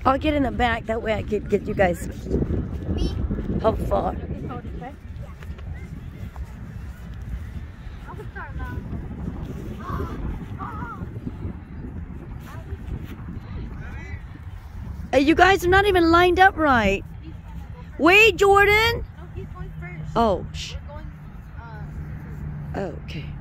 I'll get in the back. That way I can get you guys. Me? How far? Hey, you guys are not even lined up right. Wait, Jordan. No, he's going first. Oh, shh. We're going, Oh, okay.